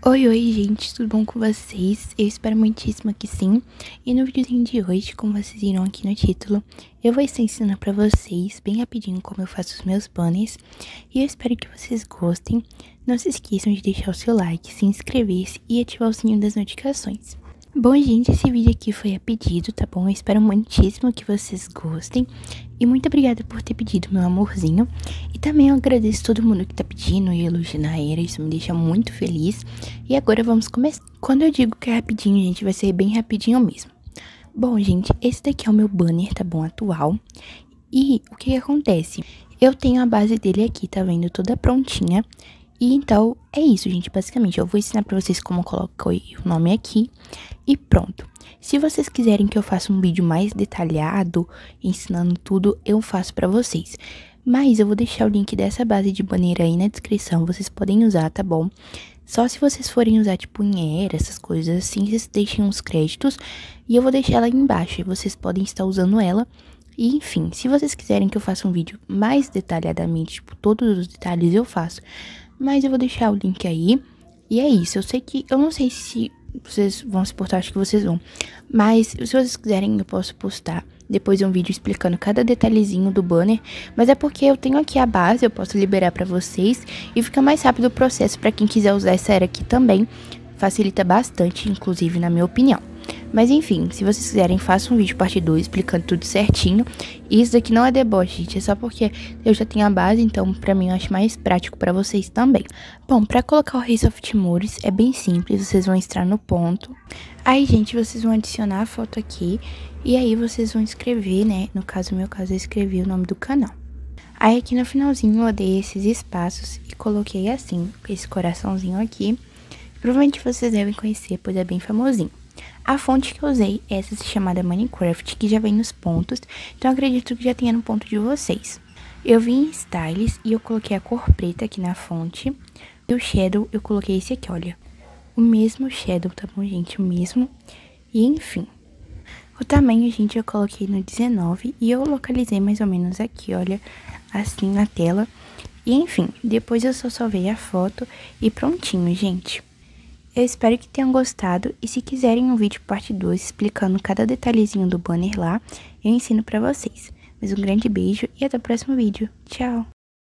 Oi, oi, gente, tudo bom com vocês? Eu espero muitíssimo que sim. E no videozinho de hoje, como vocês viram aqui no título, eu vou estar ensinando pra vocês bem rapidinho como eu faço os meus banners. E eu espero que vocês gostem. Não se esqueçam de deixar o seu like, se inscrever-se e ativar o sininho das notificações. Bom, gente, esse vídeo aqui foi a pedido, tá bom? Eu espero muitíssimo que vocês gostem. E muito obrigada por ter pedido, meu amorzinho. E também eu agradeço todo mundo que tá pedindo e elogiando a Era, isso me deixa muito feliz. E agora vamos começar. Quando eu digo que é rapidinho, gente, vai ser bem rapidinho mesmo. Bom, gente, esse daqui é o meu banner, tá bom? Atual. E o que acontece? Eu tenho a base dele aqui, tá vendo? Toda prontinha. E então, é isso, gente, basicamente. Eu vou ensinar pra vocês como colocar o nome aqui e pronto. Se vocês quiserem que eu faça um vídeo mais detalhado, ensinando tudo, eu faço pra vocês. Mas eu vou deixar o link dessa base de banner aí na descrição, vocês podem usar, tá bom? Só se vocês forem usar, tipo, em Era, essas coisas assim, vocês deixem uns créditos. E eu vou deixar ela aí embaixo, e vocês podem estar usando ela. E enfim, se vocês quiserem que eu faça um vídeo mais detalhadamente, tipo, todos os detalhes eu faço. Mas eu vou deixar o link aí. E é isso, eu não sei se vocês vão se portar, acho que vocês vão. Mas se vocês quiserem, eu posso postar depois um vídeo explicando cada detalhezinho do banner. Mas é porque eu tenho aqui a base, eu posso liberar pra vocês. E fica mais rápido o processo pra quem quiser usar essa era aqui também. Facilita bastante, inclusive, na minha opinião. Mas enfim, se vocês quiserem, façam um vídeo parte 2 explicando tudo certinho. E isso daqui não é deboche, gente, é só porque eu já tenho a base, então pra mim eu acho mais prático pra vocês também. Bom, pra colocar o Race of Timores é bem simples, vocês vão entrar no ponto. Aí, gente, vocês vão adicionar a foto aqui e aí vocês vão escrever, né, no meu caso eu escrevi o nome do canal. Aí aqui no finalzinho eu dei esses espaços e coloquei assim, esse coraçãozinho aqui. Provavelmente vocês devem conhecer, pois é bem famosinho. A fonte que eu usei é essa chamada Minecraft, que já vem nos pontos, então acredito que já tenha no ponto de vocês. Eu vim em Styles e eu coloquei a cor preta aqui na fonte. E o Shadow eu coloquei esse aqui, olha. O mesmo Shadow, tá bom, gente? O mesmo. E enfim. O tamanho, gente, eu coloquei no 19 e eu localizei mais ou menos aqui, olha, assim na tela. E enfim, depois eu só salvei a foto e prontinho, gente. Eu espero que tenham gostado e se quiserem um vídeo parte 2 explicando cada detalhezinho do banner lá, eu ensino pra vocês. Mas um grande beijo e até o próximo vídeo. Tchau!